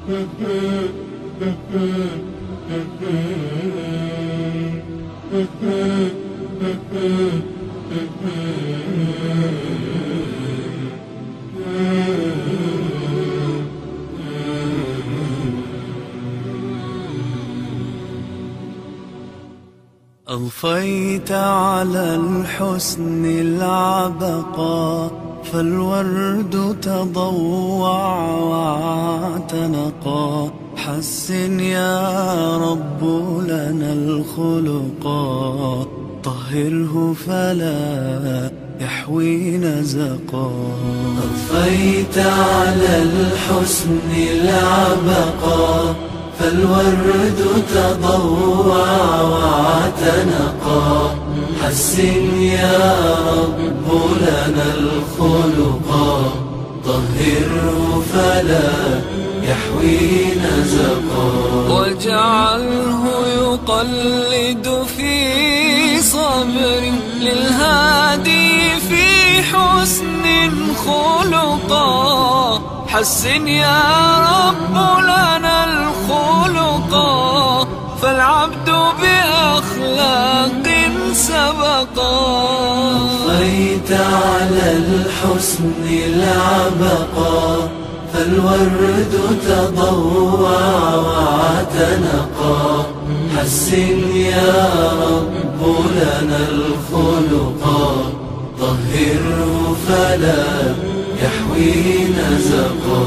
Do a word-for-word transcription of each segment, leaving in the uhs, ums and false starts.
أضفيت على الحسن العبقى، فالورد تضوع واعتنقا. حسن يا رب لنا الخلقا، طهره فلا يحوي نزقا. أضفيت على الحسن العبقا، فالورد تضوع واعتنقا. حسن يا رب لنا الخلقا، طهره فلا يحوي نزقا. واجعله يقلد في صبر للهادي في حسن خلقا. حسن يا رب لنا الخلقا، فالعبد بأخلاق سبقا. أضفيت على الحسن العبقا، فالورد تضوع واعتنقا. حسن يا رب لنا الخلقا، طهره فلا يحوي نزقا.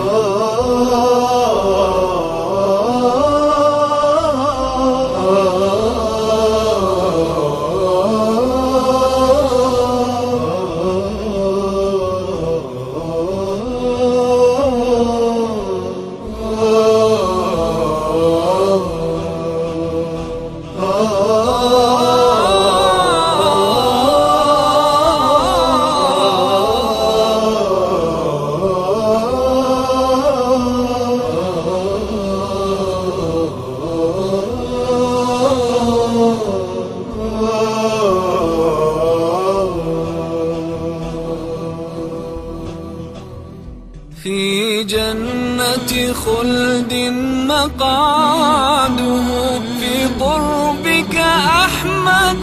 في جنة خلد مقعده، في قربك أحمد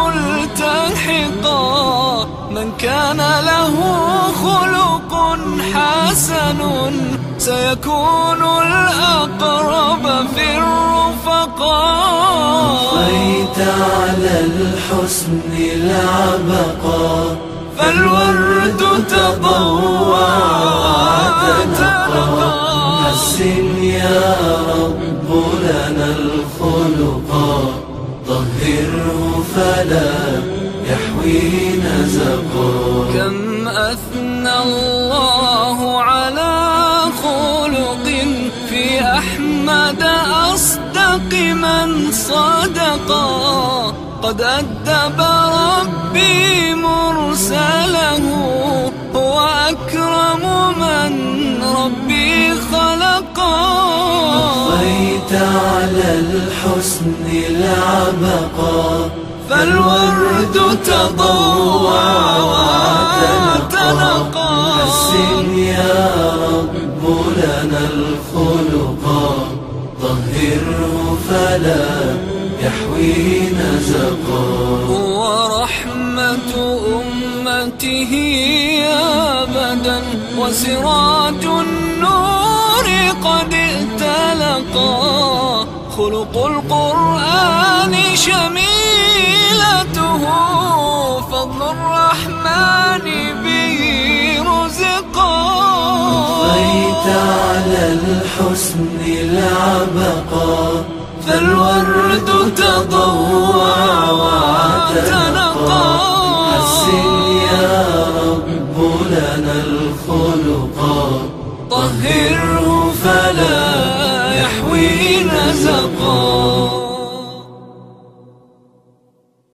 ملتحقا. من كان له خلق حسن، سيكون الأقرب في الرفقاء. أضفيت على الحسن العبقا، فالورد تضوع واعتنقا. حسن يا رب لنا الخلقا، طهره فلا يحوي نزقا. كم أثنى الله على خلق، في أحمد أصدق من صدقا. قد أدب ربي مرسله، هو أكرم من ربي خلقا. أضفيت على الحسن العبقا، فالورد تضوع واعتنقا. حسن يا رب لنا الخلقا، طهره فلا يحوي نزقا. ورحمة أمته أبدا، وسراج النور قد ائتلقا. خلق القرآن شميلته، فضل الرحمن به رزقا. أضفيت على الحسن العبقا، فالورد تضوع واعتنقا. حسن يا رب لنا الخلقا، طهره